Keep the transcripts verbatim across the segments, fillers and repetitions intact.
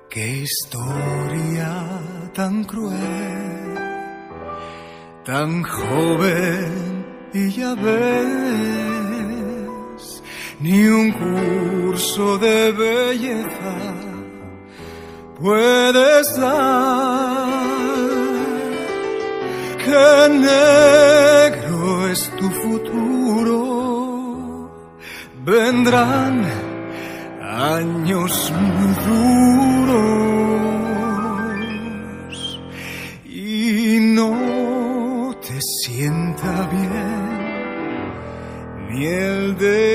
Qué historia tan cruel, tan joven y ya ves, ni un curso de belleza puedes dar. Qué negro es tu futuro, vendrán años muy duros y no te sienta bien ni el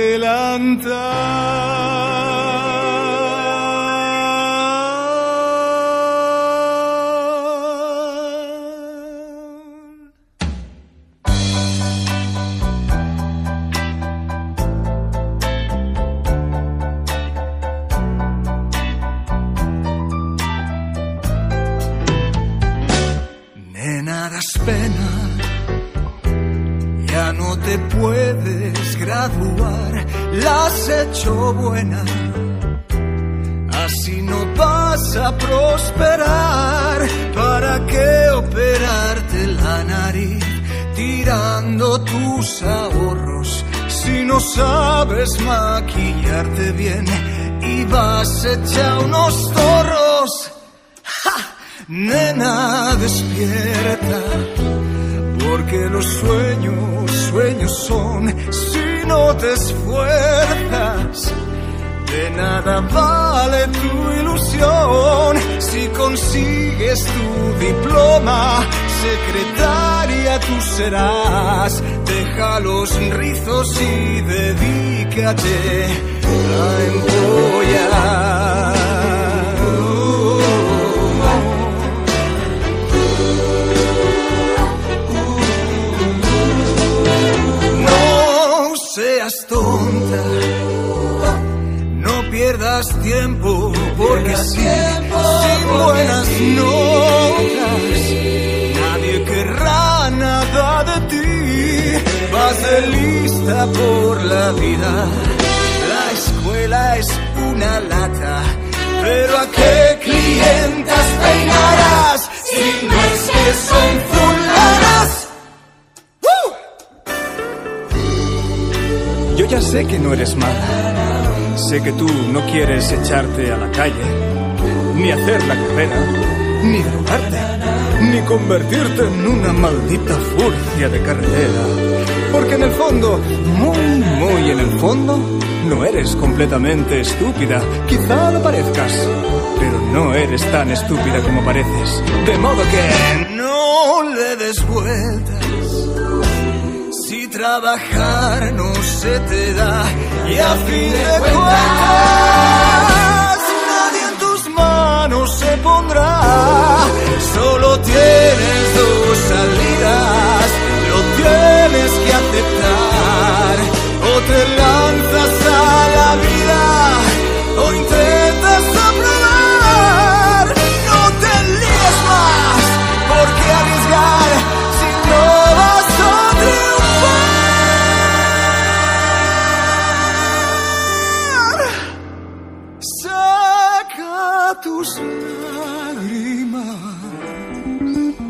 delantal. Pena, ya no te puedes graduar, la has hecho buena, así no vas a prosperar. ¿Para qué operarte la nariz tirando tus ahorros si no sabes maquillarte bien y vas hecha unos zorros? Nena, despierta, porque los sueños, sueños son si no te esfuerzas. De nada vale tu ilusión si consigues tu diploma. Secretaria tú serás, deja los rizos y dedícate a empollar. Seas tonta, no pierdas tiempo, porque si sin buenas notas nadie querrá nada de ti. Vas de lista por la vida, la escuela es una lata, pero ¿a qué clientas peinarás si no es que son fulanas? Yo ya sé que no eres mala, sé que tú no quieres echarte a la calle, ni hacer la carrera, ni drogarte, ni convertirte en una maldita furcia de carretera. Porque en el fondo, muy, muy en el fondo, no eres completamente estúpida. Quizá lo parezcas, pero no eres tan estúpida como pareces. De modo que no le des vueltas. Si trabajar no se te da y a fin de cuentas nadie en tus manos se pondrá. Solo tienes dos salidas, lo tienes que aceptar. O te lanzas a la vida o intentas aprobar. No te líes más, porque arriesgar si no vas a tus lágrimas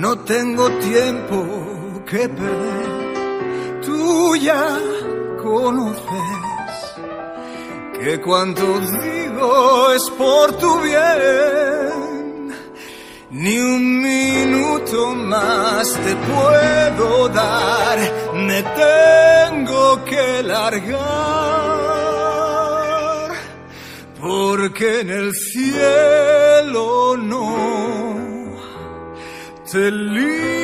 no tengo tiempo que perder. Tú ya conoces que cuanto digo es por tu bien. Ni un minuto más te puedo dar, me tengo que largar, porque en el cielo no te libro.